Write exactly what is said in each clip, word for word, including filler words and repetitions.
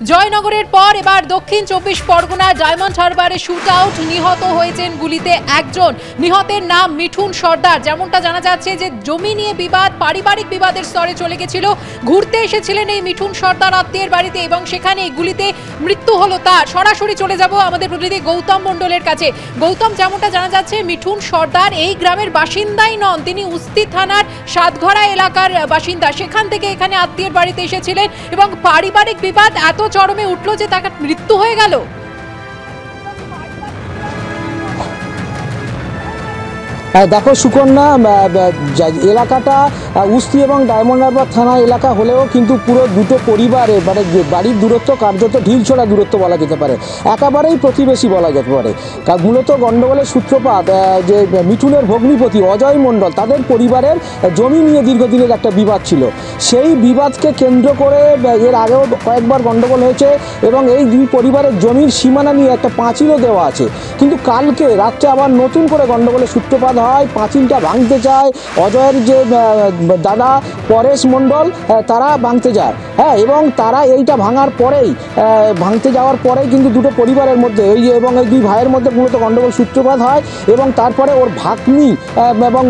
জয়নগরের পর এবার দক্ষিণ চব্বিশ পরগনা ডায়মন্ড হারবারে শুট আউট, নিহত হয়েছেন গুলিতে একজন। নিহতের নাম মিঠুন সর্দার। যেমনটা জানা যাচ্ছে যে জমি নিয়ে বিবাদ, পারিবারিক বিবাদের স্তরে চলে গেছিল। ঘুরতে এসেছিলেন এই মিঠুন সর্দার আত্মীয়ের বাড়িতে এবং সেখানে এই গুলিতে মৃত্যু হলো তার। সরাসরি চলে যাব আমাদের প্রতিনিধি গৌতম মণ্ডলের কাছে। গৌতম, যেমনটা জানা যাচ্ছে মিঠুন সর্দার এই গ্রামের বাসিন্দাই নন, তিনি উস্তি থানার সাতঘরা এলাকার বাসিন্দা। সেখান থেকে এখানে আত্মীয়ের বাড়িতে এসেছিলেন এবং পারিবারিক বিবাদ এত চরমে উঠল যে তার মৃত্যু হয়ে গেল। দেখো সুকন্যা, এলাকাটা উস্তি এবং ডায়মন্ড হারবার থানা এলাকা হলেও কিন্তু পুরো দুটো পরিবারে মানে বাড়ির দূরত্ব কার্যত ঢিলছোড়া দূরত্ব বলা যেতে পারে, একেবারেই প্রতিবেশী বলা যেতে পারে। মূলত গণ্ডগোলের সূত্রপাত যে মিঠুনের ভগ্নিপতি অজয় মণ্ডল, তাদের পরিবারের জমি নিয়ে দীর্ঘদিনের একটা বিবাদ ছিল। সেই বিবাদকে কেন্দ্র করে এর আগেও কয়েকবার গণ্ডগোল হয়েছে এবং এই দুই পরিবারের জমির সীমানা নিয়ে একটা পাঁচিলও দেওয়া আছে। কিন্তু কালকে রাত্রে আবার নতুন করে গণ্ডগোলের সূত্রপাত হয়, পাঁচিলটা ভাঙতে যায় অজয়ের যে দাদা পরেশ মণ্ডল, তারা ভাঙতে যায়। হ্যাঁ, এবং তারা এইটা ভাঙার পরেই ভাঙতে যাওয়ার পরেই কিন্তু দুটো পরিবারের মধ্যে এই এবং এই দুই ভাইয়ের মধ্যে মূলত গণ্ডগোল সূত্রপাত হয় এবং তারপরে ওর ভাগ্নি এবং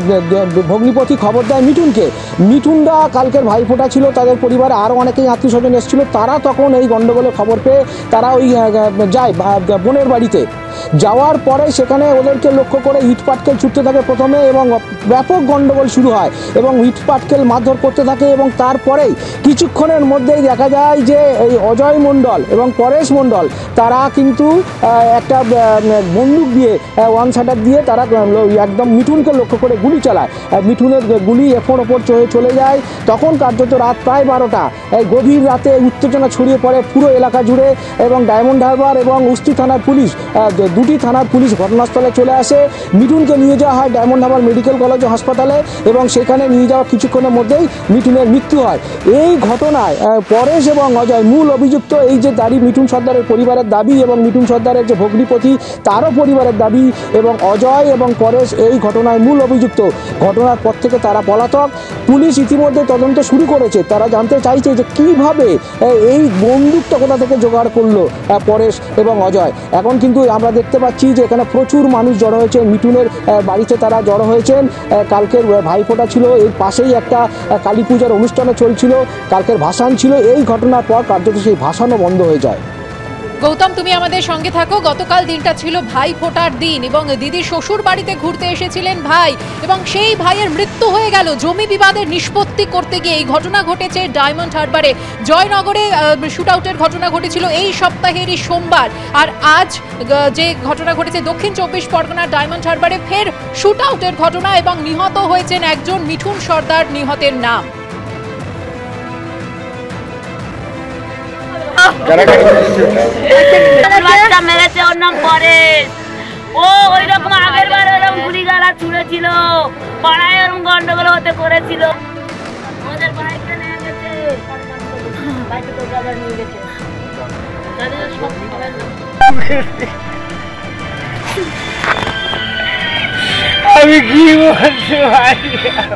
ভগ্নিপতি খবর দেয় মিঠুনকে। মিঠুনরা কালকের ভাইফোঁটা ছিল, তাদের পরিবারে আরও অনেকেই আত্মীয় স্বজন এসেছিল। তারা তখন এই গণ্ডগোলের খবর পেয়ে তারা ওই যায় বোনের বাড়িতে। যাওয়ার পরে সেখানে ওদেরকে লক্ষ্য করে ইট পাটকেল ছুটতে থাকে প্রথমে এবং ব্যাপক গণ্ডগোল শুরু হয় এবং ইট পাটকেল মারধর করতে থাকে এবং তারপরেই কিছুক্ষণের মধ্যেই দেখা যায় যে এই অজয় মণ্ডল এবং পরেশ মণ্ডল তারা কিন্তু একটা বন্দুক দিয়ে ওয়ান শাটার দিয়ে তারা একদম মিঠুনকে লক্ষ্য করে গুলি চালায়। মিঠুনের গুলি এফোর ওপর চলে যায়। তখন কার্যত রাত প্রায় বারোটা, এই গভীর রাতে উত্তেজনা ছড়িয়ে পড়ে পুরো এলাকা জুড়ে এবং ডায়মন্ড হারবার এবং উস্তি থানার পুলিশ, দুটি থানার পুলিশ ঘটনাস্থলে চলে আসে। মিঠুনকে নিয়ে যাওয়া হয় ডায়মন্ড হারবার মেডিকেল কলেজ ও হাসপাতালে এবং সেখানে নিয়ে যাওয়ার কিছুক্ষণের মধ্যেই মিঠুনের মৃত্যু হয়। এই ঘটনায় পরেশ এবং অজয় মূল অভিযুক্ত। এই যে দাবি মিঠুন সর্দারের পরিবারের দাবি এবং মিঠুন সর্দারের যে ভগ্নিপতি তারও পরিবারের দাবি এবং অজয় এবং পরেশ এই ঘটনায় মূল অভিযুক্ত। ঘটনার পর থেকে তারা পলাতক। পুলিশ ইতিমধ্যে তদন্ত শুরু করেছে। তারা জানতে চাইছে যে কীভাবে এই বন্দুকটা কোথা থেকে জোগাড় করলো পরেশ এবং অজয়। এখন কিন্তু আমরা দেখতে পাচ্ছি যে এখানে প্রচুর মানুষ জড়ো হয়েছে। মিঠুনের বাড়িতে তারা জড়ো হয়েছেন। কালকের ভাইফোঁটা ছিল, এর পাশেই একটা কালী পূজার অনুষ্ঠানে চলছিল, কালকের ভাসান ছিল। এই ঘটনার পর কার্যত সেই ভাসানও বন্ধ হয়ে যায়। গৌতম, তুমি আমাদের সঙ্গে থাকো। গতকাল দিনটা ছিল ভাই ফোটার দিন এবং দিদির শ্বশুর বাড়িতে ঘুরতে এসেছিলেন ভাই এবং সেই ভাইয়ের মৃত্যু হয়ে গেল জমি বিবাদের নিষ্পত্তি করতে গিয়ে। এই ঘটনা ঘটেছে ডায়মন্ড হারবারে। জয়নগরে শুট আউটের ঘটনা ঘটেছিল এই সপ্তাহেরই সোমবার। আর আজ যে ঘটনা ঘটেছে দক্ষিণ চব্বিশ পরগনার ডায়মন্ড হারবারে ফের শুট আউটের ঘটনা এবং নিহত হয়েছেন একজন মিঠুন সর্দার। নিহতের নাম মেরেছে, ওর নাম পরেশ। ও ওই রকম আগের বার ওরকম গুলি গালা ছুঁড়েছিল, পাড়ায় ওরকম গন্ডগোল হতে করেছিল। ওদের বাইকটা নিয়ে গেছে, বাইকটা তো আবার নিয়ে গেছে। আমি কি বলতে পারি,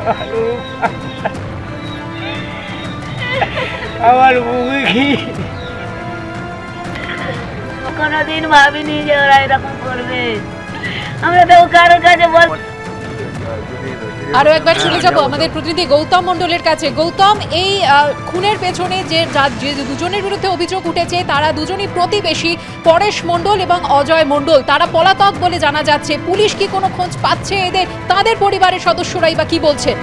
আমার মুখে কি কোনোদিন ভাবিনি যে ওরা এরকম করবে। আমরা তো কারোর কাছে বল। আরো একবার চলে যাব আমাদের প্রতিনিধি গৌতম মণ্ডলের কাছে। গৌতম, এই খুনের পেছনে যে দুজনের বিরুদ্ধে অভিযোগ উঠেছে তারা দুজনই প্রতিবেশী, পরেশ মণ্ডল এবং অজয় মণ্ডল। তারা পলাতক বলে জানা যাচ্ছে। পুলিশ কি কোনো খোঁজ পাচ্ছে এদের? তাদের পরিবারের সদস্যরাই বা কি বলছেন?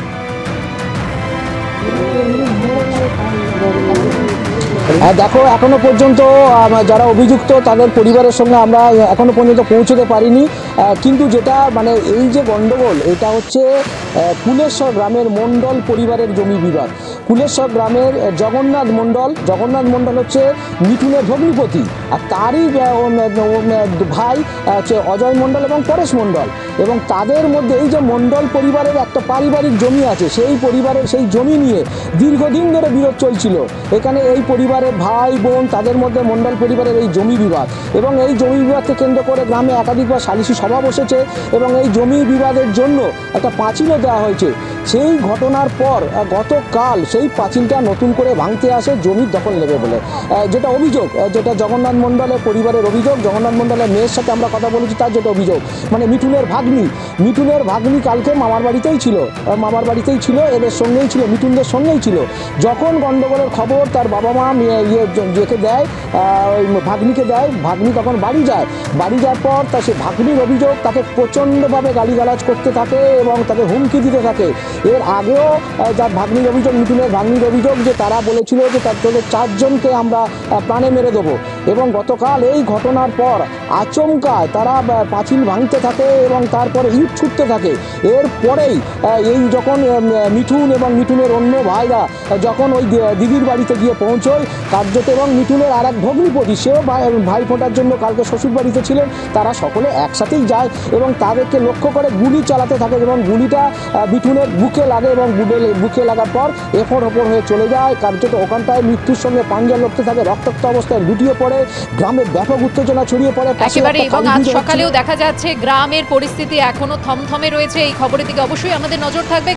দেখো, এখনো পর্যন্ত যারা অভিযুক্ত তাদের পরিবারের সঙ্গে আমরা এখনো পর্যন্ত পৌঁছতে পারিনি। কিন্তু যেটা মানে এই যে গণ্ডগোল, এটা হচ্ছে কুলেশ্বর গ্রামের মণ্ডল পরিবারের জমি বিবাদ। কুলেশ্বর গ্রামের জগন্নাথ মণ্ডল জগন্নাথ মণ্ডল হচ্ছে মিঠুনের ভগ্নিপতি, আর তারই ভাই হচ্ছে অজয় মণ্ডল এবং পরেশ মণ্ডল। এবং তাদের মধ্যে এই যে মণ্ডল পরিবারের একটা পারিবারিক জমি আছে, সেই পরিবারের সেই জমি নিয়ে দীর্ঘদিন ধরে বিরোধ চলছিল। এখানে এই পরিবারের ভাই বোন তাদের মধ্যে মণ্ডল পরিবারের এই জমি বিবাদ এবং এই জমি বিবাদকে কেন্দ্র করে গ্রামে একাধিকবার সালিশি সভা বসেছে এবং এই জমি বিবাদের জন্য একটা পাঁচিলও দেওয়া হয়েছে। সেই ঘটনার পর আহ, গতকাল সেই পাঁচিলটা নতুন করে ভাঙতে আসে জমির দখল নেবে বলে, আহ, যেটা অভিযোগ, আহ, যেটা জগন্নাথ মণ্ডলের পরিবারের অভিযোগ। জগন্নাথ মণ্ডলের মেয়ের সাথে আমরা কথা বলেছি, তার যেটা অভিযোগ, মানে মিঠুনের ভাগ্নি মিঠুনের ভাগ্নি কালকে মামার বাড়িতেই ছিল, আহ, মামার বাড়িতেই ছিল, এদের সঙ্গেই ছিল, মিঠুনদের সঙ্গেই ছিল। যখন গণ্ডগোলের খবর তার বাবা মা মেয়ে- ইয়ে ইয়েকে দেয়, আহ, ওই ভাগ্নিকে দেয়, ভাগ্নি তখন বাড়ি যায়। বাড়ি যাওয়ার পর তা সে ভাগ্নির অভিযোগ, তাকে প্রচণ্ডভাবে গালিগালাজ করতে থাকে এবং তাকে হুমকি দিতে থাকে। এর আগেও আহ, যার ভাগ্নির অভিযোগ, মিঠুনের ভাগ্নির অভিযোগ, যে তারা বলেছিল যে তার তোদের চারজনকে আমরা আহ, প্রাণে মেরে দেবো। এবং গতকাল এই ঘটনার পর আচমকায় তারা আহ, পাঁচিল ভাঙতে থাকে এবং তারপরে ইট ছুটতে থাকে। এরপরেই আহ, এই যখন আহ, মিঠুন এবং মিঠুনের অন্য ভাইরা আহ, যখন ওই দি- দিদির বাড়িতে গিয়ে পৌঁছয় কার্যত, এবং মিঠুনের আর এক ভগ্নিপতি, সেও ভাই ভাই ফোঁটার জন্য কালকে শ্বশুর বাড়িতে ছিলেন, তারা সকলে একসাথেই যায় এবং তাদেরকে লক্ষ্য করে গুলি চালাতে থাকে এবং গুলিটা আহ, মিঠুনের বুকে লাগে এবং বুকে- বুকে লাগার পর এফোর ওপর হয়ে চলে যায়। কার্যত ওখানটায় মৃত্যুর সঙ্গে পাঞ্জা লড়তে থাকে, রক্তাক্ত অবস্থায় লুটিয়ে পড়ে, গ্রামে ব্যাপক উত্তেজনা ছড়িয়ে পড়ে। পাশে একেবারে, একটা এবং কালী আজ পুজো হচ্ছিল। সকালেও দেখা যাচ্ছে গ্রামের পরিস্থিতি এখনো থমথমে রয়েছে। এই খবরের দিকে অবশ্যই আমাদের নজর থাকবে।